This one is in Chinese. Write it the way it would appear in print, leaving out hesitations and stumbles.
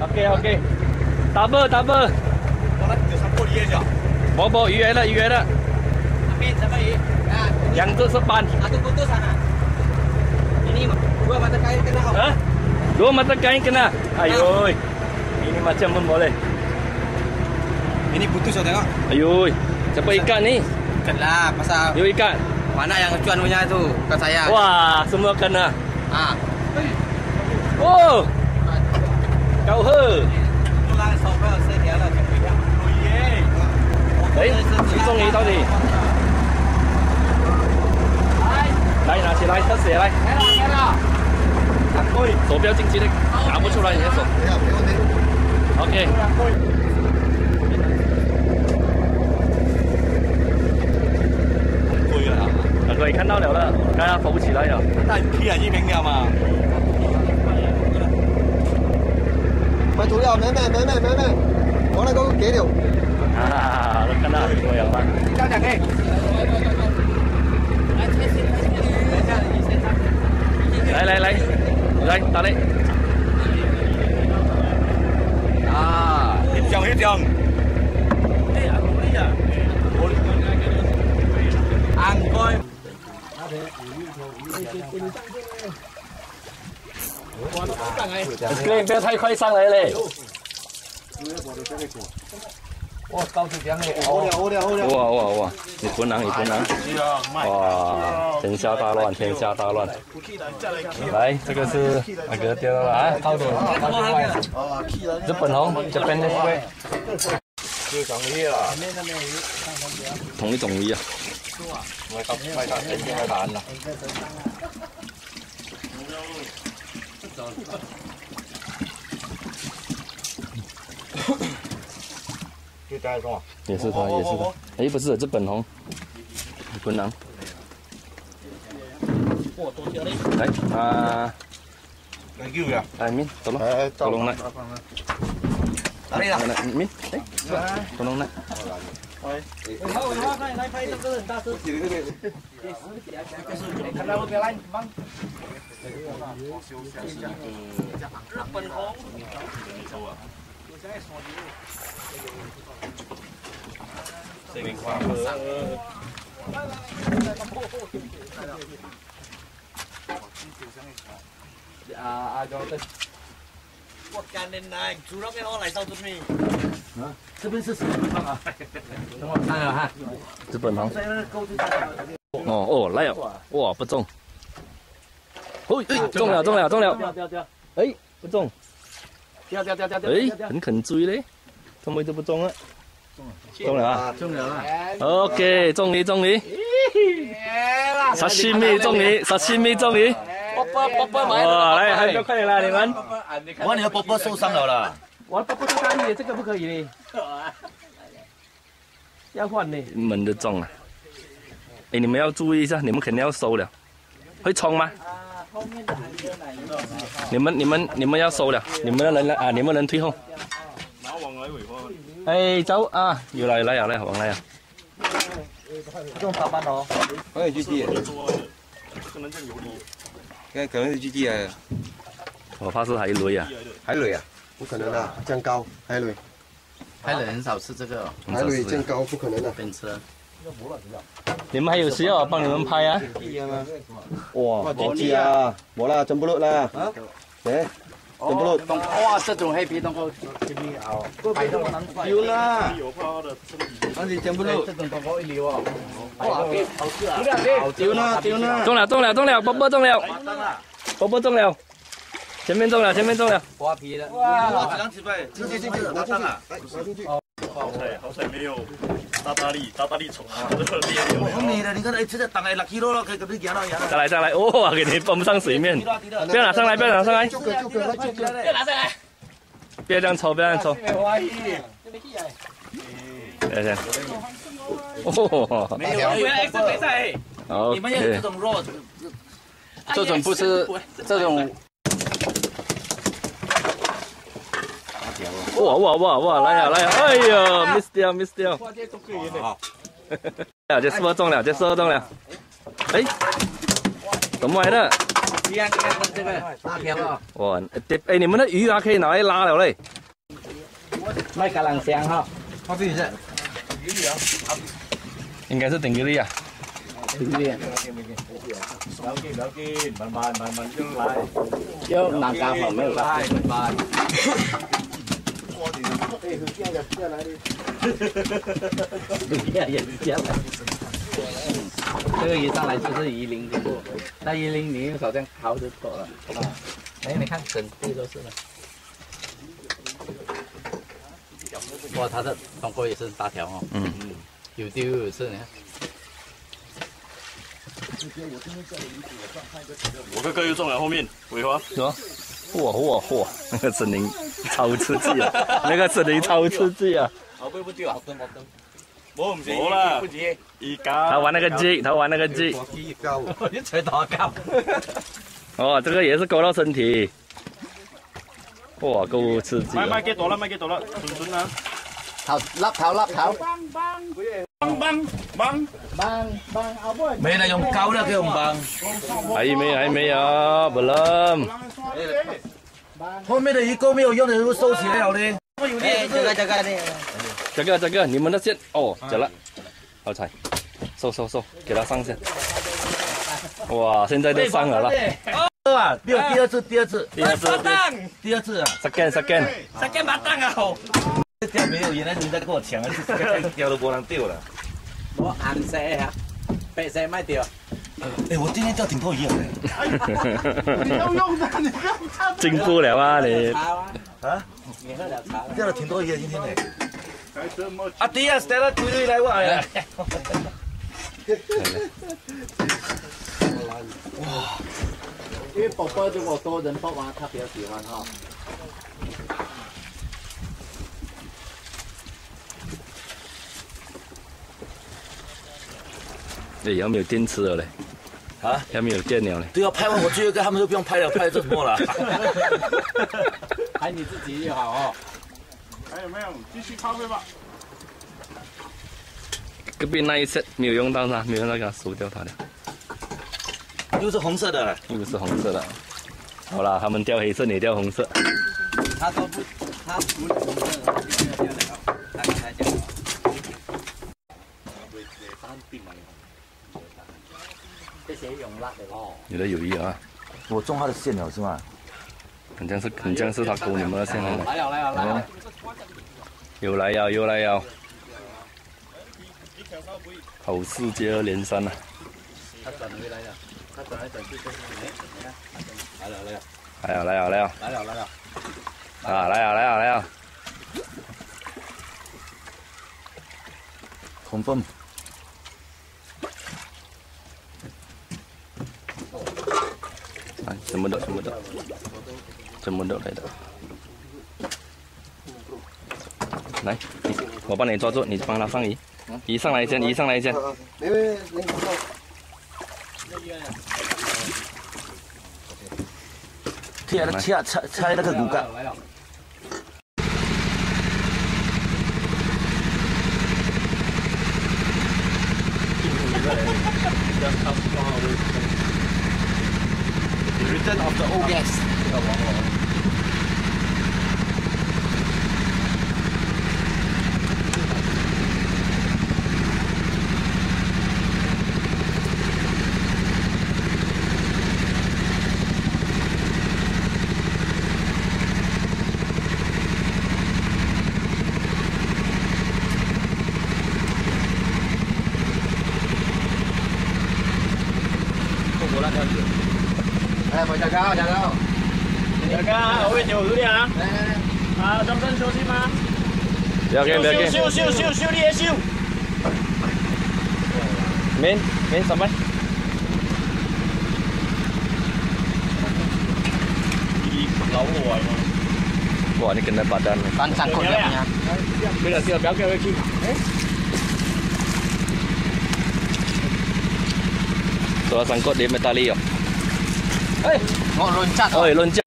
double。 我那有三玻璃的不，鱼来了。 什么鱼？啊， 两只是斑。 Atau putus sana. Ini dua mata kain kena. Hah? Dua mata kain kena. Ayo. Ini macam pun boleh. Ini putus tengok. Ayo. Siapa ikan ni? Ikan lah, pasal. Yo ikan. Mana yang cuan punya tu? Bukan saya. Wah, semua kena. Ah. Oh. Kau he. 出来手不要失调了，就不一样。 哎，谁中鱼到底？来，拿起来，开始来。 来了。 手不要进去的，拿不出来你的手。OK。贵了，很贵，看到了，刚刚浮不起来了。 那起来一平了嘛？ 咪做了，妹，我那个幾條。 啊，都看到很贵了吗？ 加两个。 来，打嘞！ 啊，一張。安徽。 不要太快上来嘞！ 哇，高质量的。 哇！你不能！哇，天下大乱！来，这个是那个掉了啊，靠的。日本红，这边的贵。同一种鱼啊。 咪彈啦。 也是他。哎，不是，这本红，滚囊。来啊！哎，面，走龙来。 哪里啦？ 面，哎，走龙来。 来拍这个很大只。看到我别来，忙。日本红。 1块我干的来，猪肉给我来到这边。 这边是什么地方啊？等我看哈。日本红。哦，来了，哇，不中。中了。哎，不中。 掉。 哎，很肯追嘞，怎么都不中啊？中了啊！ 中了啊 ！OK， 中鱼。沙西米中鱼。 波买哇，来，还快点啦，你们！ 你的波受伤了啦。 我波在大力，这个不可以嘞。要换呢。猛的中啊！哎，你们要注意一下，你们肯定要收了。会冲吗？你们要收了，你们的人来啊，你们人退后。哎，走啊！要来，往来啊！ 这种打板哦， 可能 GD， 可能是 GD 啊。 我怕是海雷啊！ 海雷啊？不可能啊，这样高海雷。 海雷很少吃这个。 海雷这样高不可能的。 边吃。 你们还有需要我帮你们拍啊？ 哇，好吃啊！冇啦，真不落啦。哎。 哇，这种黑皮冬菇，有啦，那是全部都这种冬菇一流啊！哇，好吃啊！丢呢！ 中了，波波中了，前面中了， 花皮的，哇，这样子呗，进去，拿上啊！ 好彩没有大大力虫啊！ 我你的，你看，哎，这个当然6 kg 了，可以给你养了。 再来，哇，给你蹦不上水面，不要拿上来，不要拿上来，不要这样抽，等下，哦， 没有，你们要这种肉，这种不是这种。 哇，来呀！哎呦 ，miss 掉。这12中了，哎，怎么来的？ 你看这个大条啊！ 哇，哎，你们的鱼啊可以拿来拉了嘞。 卖橄榄香哈，咖啡是。 应该是顶格力啊。 顶格力。 慢就来。 有南家房没有来？慢。这个一上来就是10的路，那10你手这样掏就走了。哎，你看整地都是了。哇，它的冬瓜也是大条哦。有丢有吃，你看。 我哥哥又中了后面尾花。 是吧？嚯，那个森林超刺激啊！那个森林超刺激啊！ 后背不丢啊？ 冇啦，而家他玩那个 G， 他玩那个 G。 你吹大高。 哦，这个也是勾到身体。哇，够刺激啊！ 卖幾多啦？純啊！ 頭棒， 沒啦，用膠啦，佢用棒。 还没有，不能。 後面的魚鈎沒有用的都收起來了嘞。 这个，你们的线哦，走了，好踩，收，给它上线。哇，现在都上了啦。 啊，没有第二次。 第二次啊。 Second 把档啊！钓没有，原来人家跟我抢了，钓都不能钓了。我红色啊，白色卖钓。哎，我今天钓挺多鱼的。 你要用的，你不要插。 进步了啊你。 啊？你喝了茶了？钓了挺多鱼的今天呢。啊，对啊，带了堆堆来哇呀！哇！因为宝宝如果多人抱啊，他比较喜欢哈。 哎，有没有电池了嘞？ 啊？ 有没有电了嘞？ 对啊，拍完我最后一个，他们都不用拍了，拍了做什么了？拍你自己就好哦。 还有没有？继续咖啡吧。 隔壁那一set没有用到它，没有用到给它收掉它的。 又是红色的， 又是红色的。好啦，他们钓黑色，你钓红色。 他说不，他不红色的，就钓了，他刚才讲了。这些用辣的哦。 你的友谊啊！ 我中他的线了是吗？ 很像是他勾你们的线来的。 来了。 又来呀！好事接二连三啊！ 他转回来了，他转来转去就是你看，来了。 来呀！ confirm。 全部都来的。来，我帮你抓住，你帮他放鱼。鱼上来一件。 没。 拆那个骨干。Return of the old gas. Mau chào cao. Chào cao, ở bên nhiều thứ đi hả? Trong sân siêu xin mà. Siêu đi siêu. Min sampai. Lâu rồi mà. Wah, ini kena badan. Ban sangkut dia punya. Bây giờ siêu béo kêu cái kim. Soal sangkut di metali. Mau loncat. Oi, loncat.